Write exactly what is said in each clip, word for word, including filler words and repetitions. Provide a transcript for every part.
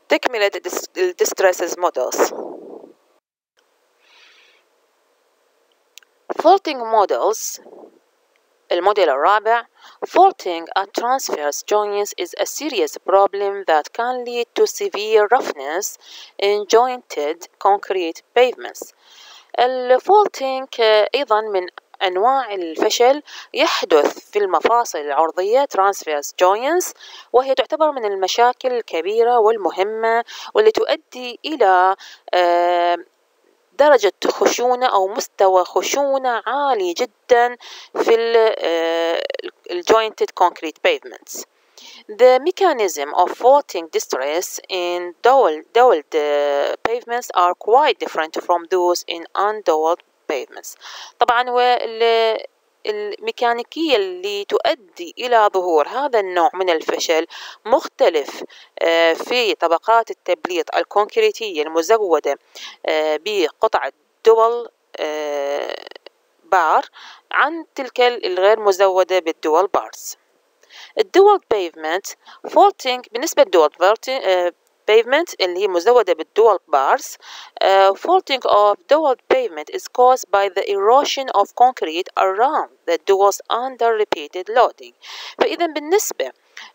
تكملة الديستريسز models. faulting models. الموديل الرابع. faulting at transverse joints is a serious problem that can lead to severe roughness in jointed concrete pavements. الفولتينج أيضا من أنواع الفشل يحدث في المفاصل العرضية transverse joints، وهي تعتبر من المشاكل الكبيرة والمهمة والتي تؤدي إلى درجة خشونة أو مستوى خشونة عالي جدا في ال jointed concrete pavements. The mechanism of faulting distress in dowel, doweled uh, pavements are quite different from those in undoweled pavements. طبعا وال الميكانيكية اللي تؤدي إلى ظهور هذا النوع من الفشل مختلف في طبقات التبليط الكونكريتية المزودة بقطع الدول بار عن تلك الغير مزودة بالدول بارز. الدول pavement faulting بالنسبة للدول pavement اللي هي مزودة بالدول bars uh, faulting of dual pavement is caused by the erosion of concrete around the duals under repeated loading. فإذا بالنسبة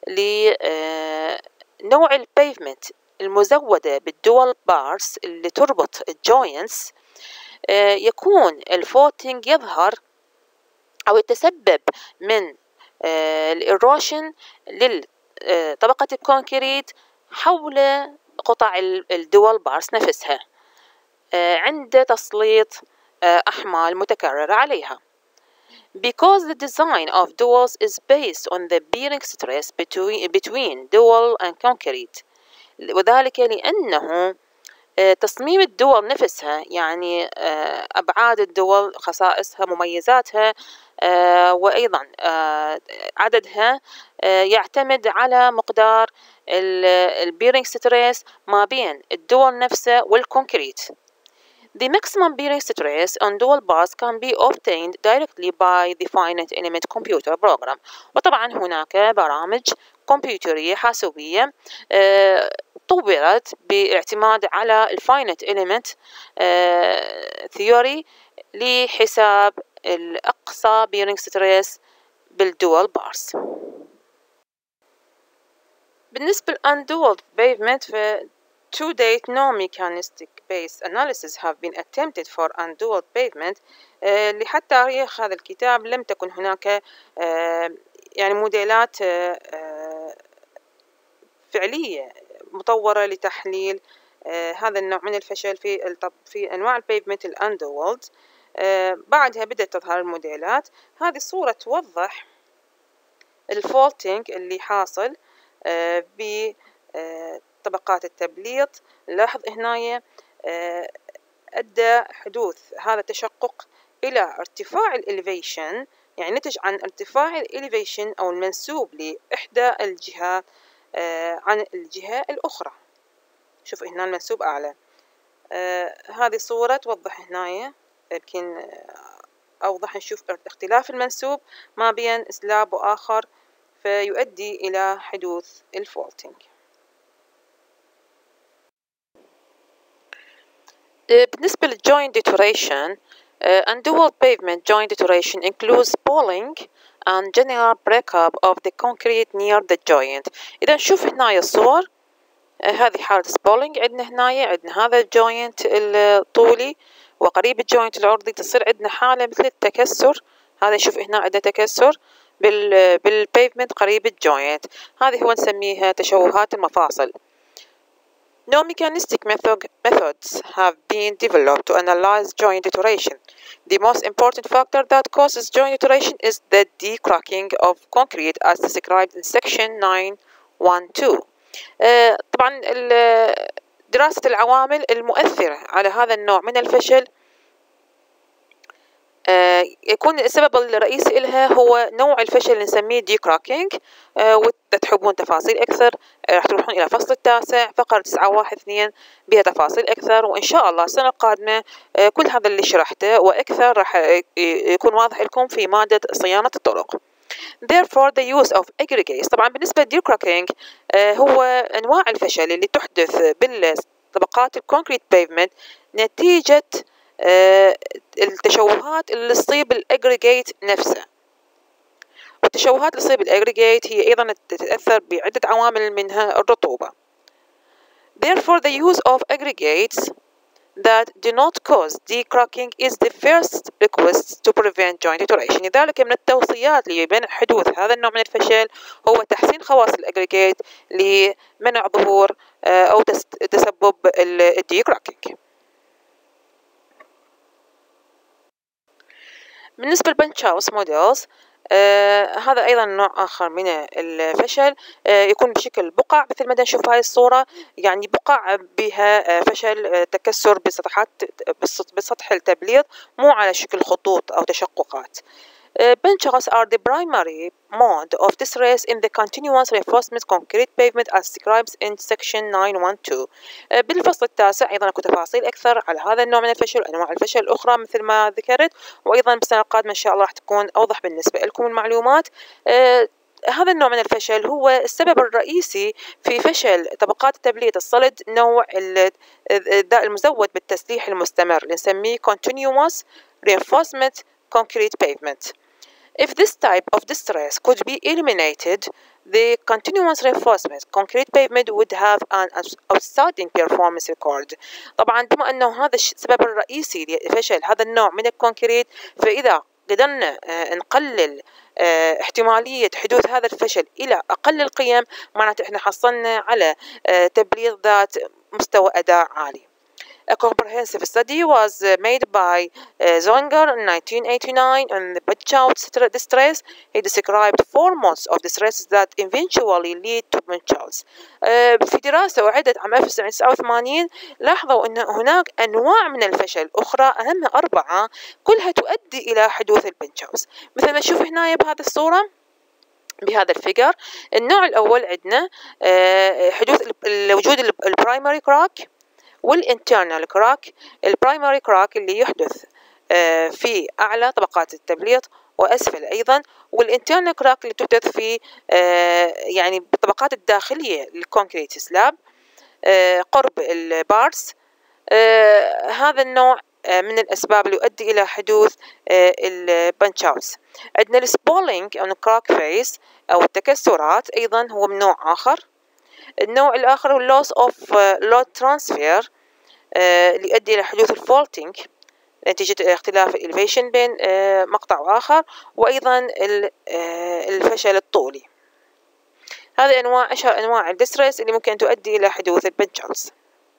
لنوع البيفمنت المزودة بالدول bars اللي تربط الجوينتس uh, يكون الفولتينج يظهر أو يتسبب من الإيروشن لطبقة الكونكريت حول قطع الدول بارس نفسها عند تسليط أحمال متكررة عليها. Because the design of duals is based on the bearing stress between, between dual and concrete، وذلك لأنه تصميم الدول نفسها يعني أبعاد الدول خصائصها مميزاتها وأيضا عددها يعتمد على مقدار البيرنج ستريس ما بين الدول نفسها والكونكريت. The maximum bearing stress on dual bars can be obtained directly by the finite element computer program. وطبعا هناك برامج كمبيوترية حاسوبية طورت باعتماد على الفاينت إليمنت ثيوري لحساب الأقصى بيرنج ستريس بالدول بارز. بالنسبة للundoweled pavement ف to date no mechanistic based analysis have been attempted for undoweled pavement. لحتى تاريخ هذا الكتاب لم تكن هناك يعني موديلات فعلية مطورة لتحليل آه هذا النوع من الفشل في في أنواع البيفمنت الأندوولد. آه بعدها بدأت تظهر الموديلات. هذه الصورة توضح الفولتينج اللي حاصل آه بطبقات التبليط. لاحظ هنا آه أدى حدوث هذا التشقق إلى ارتفاع الإليفيشن، يعني نتج عن ارتفاع الإليفيشن أو المنسوب لإحدى الجهات آه عن الجهة الأخرى. شوف هنا المنسوب أعلى. آه هذه صورة توضح هنا يمكن أوضح نشوف اختلاف المنسوب ما بين سلاب وآخر فيؤدي إلى حدوث الفولتينج. بالنسبة للjoint deterioration uh, undoweled pavement joint deterioration includes spalling and general breakup of the concrete near the joint. إذا نشوف هنا الصور uh, هذه حالة spalling. عندنا هنا عندنا هذا الجوينت الطولي وقريب الجوينت العرضي تصير عندنا حالة مثل التكسر. هذا شوف هنا عندنا تكسر بال بالبيفمنت قريب الجوينت. هذه هو نسميها تشوهات المفاصل. No mechanistic method, methods have been developed to analyze joint deterioration. The most important factor that causes joint deterioration is the decracking of concrete as described in section nine twelve. uh, طبعا دراسة العوامل المؤثرة على هذا النوع من الفشل آه يكون السبب الرئيسي لها هو نوع الفشل اللي نسميه دي كراكينج. آه وإذا تحبون تفاصيل أكثر آه راح تروحون إلى فصل التاسع فقرة تسعة واحد اثنين بها تفاصيل أكثر، وإن شاء الله السنة القادمة آه كل هذا اللي شرحته وأكثر راح يكون واضح لكم في مادة صيانة الطرق. Therefore the use of aggregates. طبعا بالنسبة للدير كراكينج هو أنواع الفشل اللي تحدث بالطبقات الكونكريت بيفمنت نتيجة التشوهات اللي تصيب الأجريجيت نفسه. والتشوهات اللي تصيب الأجريجيت هي أيضا تتأثر بعدة عوامل منها الرطوبة. Therefore the use of aggregates that do not cause decracking is the first request to prevent joint deterioration. لذلك من التوصيات لمنع حدوث هذا النوع من الفشل هو تحسين خواص الأجريجيت لمنع ظهور أو تسبب الديكراكينج. بالنسبة للبنش هاوس موديلز آه هذا أيضا نوع آخر من الفشل آه يكون بشكل بقع مثل ما نشوف هاي الصورة، يعني بقع بها آه فشل آه تكسر بسطحات بسطح التبليط مو على شكل خطوط أو تشققات. Uh, bench houses are the primary mode of distress in the continuous reinforcement concrete pavement as described in section nine one two. uh, بالفصل التاسع أيضا أكو تفاصيل أكثر على هذا النوع من الفشل وأنواع الفشل الأخرى مثل ما ذكرت، وأيضا بالسنة القادمة إن شاء الله راح تكون أوضح بالنسبة لكم المعلومات. uh, هذا النوع من الفشل هو السبب الرئيسي في فشل طبقات التبليط الصلد نوع المزود بالتسليح المستمر اللي نسميه continuous reinforcement concrete pavement. If this type of distress could be eliminated, the continuous reinforcement concrete pavement would have an outstanding performance record. طبعا بما أنه هذا السبب الرئيسي لفشل هذا النوع من الكونكريت، فإذا قدرنا نقلل احتمالية حدوث هذا الفشل إلى أقل القيم معناته إحنا حصلنا على تبليط ذات مستوى أداء عالي. A comprehensive study was made by uh, Zonger in nineteen eighty-nine on the bench house distress. He described four modes of distress that eventually lead to bench house. uh, في دراسة أعدت عام ألف وتسعمائة وتسعة وثمانين لاحظوا أن هناك أنواع من الفشل أخرى أهمها أربعة كلها تؤدي إلى حدوث البنش هاوس. مثل ما نشوف هنا بهذه الصورة بهذا الفيجر. النوع الأول عندنا uh, حدوث وجود البرايمري كراك والانترنال كراك. البرايمري كراك اللي يحدث في أعلى طبقات التبليط وأسفل أيضا، والانترنال كراك اللي تحدث في يعني بالطبقات الداخلية للكونكريت سلاب قرب البارس. هذا النوع من الأسباب اللي يؤدي إلى حدوث البنش هاوس. عندنا السبولينج أو الكراك فيس أو التكسرات أيضا هو من نوع آخر. النوع الآخر هو loss of load transfer اللي يؤدي إلى حدوث الفولتينج نتيجة اختلاف الإليفيشن بين مقطع وآخر، وأيضا الفشل الطولي. هذه أنواع أشهر أنواع الديستريس اللي ممكن تؤدي إلى حدوث البنش هاوس.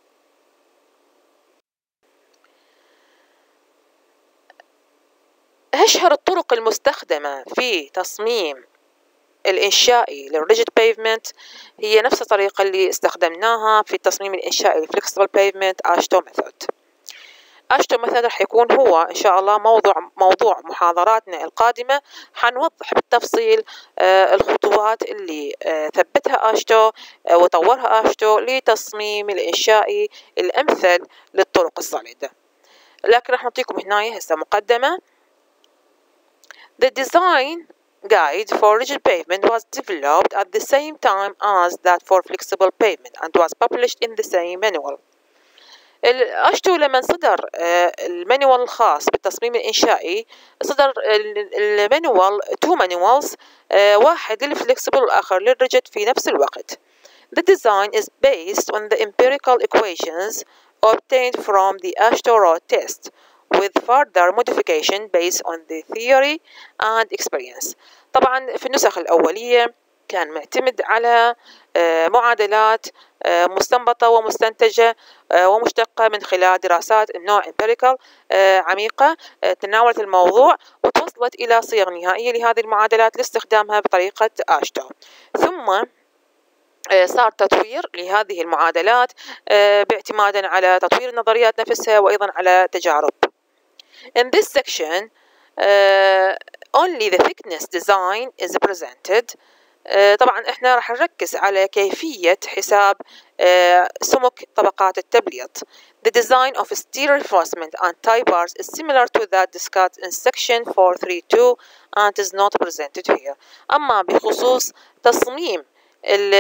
أشهر الطرق المستخدمة في تصميم الإنشائي للريجيد بيفمنت هي نفس الطريقة اللي استخدمناها في التصميم الإنشائي للفلكسبل بيفمنت أشتو ميثود. أشتو ميثود راح يكون هو إن شاء الله موضوع موضوع محاضراتنا القادمة. حنوضح بالتفصيل آه الخطوات اللي آه ثبتها أشتو آه وطورها أشتو لتصميم الإنشائي الأمثل للطرق الصلدة. لكن راح نعطيكم هنا هسه مقدمة. The design guide for rigid pavement was developed at the same time as that for flexible pavement and was published in the same manual. أشتو لما صدر المانيوال الخاص بالتصميم الإنشائي صدر المانيوال two manuals واحد للفلكسبل والآخر للريجيد في نفس الوقت. The design is based on the empirical equations obtained from the Ashto Road test with further modification based on the theory and experience. طبعا في النسخ الأولية كان معتمد على معادلات مستنبطة ومستنتجة ومشتقة من خلال دراسات النوع empirical عميقة تناولت الموضوع وتوصلت إلى صيغ نهائية لهذه المعادلات لاستخدامها بطريقة أشتو. ثم صار تطوير لهذه المعادلات باعتمادا على تطوير النظريات نفسها وأيضا على تجارب. In this section, uh, only the thickness design is presented. uh, طبعا احنا راح نركز على كيفية حساب سمك طبقات التبليط. The design of steel reinforcement and tie bars is similar to that discussed in section four three two and is not presented here. أما بخصوص تصميم ال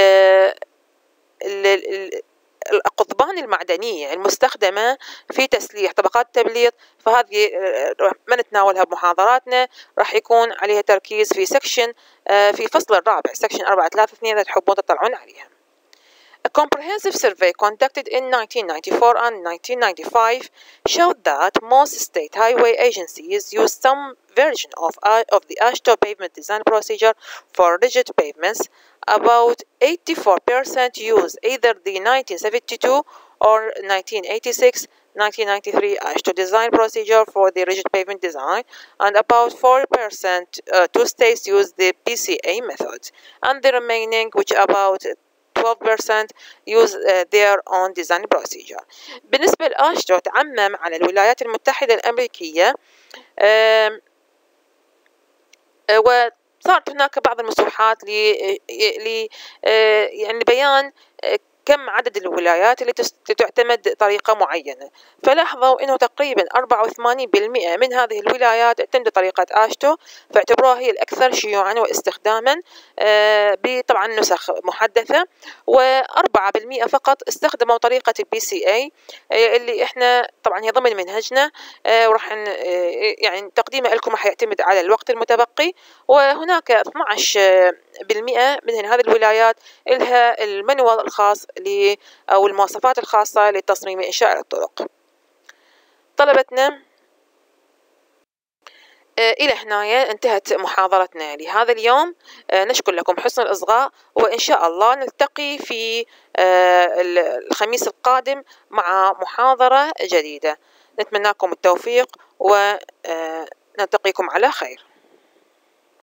ال القضبان المعدنية المستخدمة في تسليح طبقات التبليط، فهذه ما نتناولها بمحاضراتنا، راح يكون عليها تركيز في سكشن في فصل الرابع سكشن أربعة ثلاثة اثنين إذا تحبون تطلعون عليها. A comprehensive survey conducted in nineteen ninety-four and nineteen ninety-five showed that most state highway agencies use some version of, of the AASHTO pavement design procedure for rigid pavements. About eighty-four percent use either the nineteen seventy-two or nineteen eighty-six nineteen ninety-three AASHTO design procedure for the rigid pavement design, and about four percent uh, two states use the P C A method, and the remaining, which about twelve percent use uh, their own design procedure. بالنسبة لآشتو تعمم على الولايات المتحدة الأمريكية، uh, uh, وصارت هناك بعض المسوحات ل يعني بيان كم عدد الولايات اللي تعتمد طريقة معينة. فلاحظوا أنه تقريبا أربعة وثمانين بالمئة من هذه الولايات تعتمد طريقة آشتو، فاعتبروها هي الأكثر شيوعا واستخداما بطبعا نسخ محدثة، وأربعة بالمئة فقط استخدموا طريقة البي سي اي اللي احنا طبعا هي ضمن منهجنا، وراح يعني تقديمها لكم راح يعتمد على الوقت المتبقي. وهناك اثني عشر بالمئة من هذه الولايات لها المانوال الخاص ل أو المواصفات الخاصة لتصميم إنشاء الطرق. طلبتنا إلى هنا انتهت محاضرتنا لهذا اليوم. نشكر لكم حسن الإصغاء، وإن شاء الله نلتقي في الخميس القادم مع محاضرة جديدة. نتمنى لكم التوفيق ونلتقيكم على خير.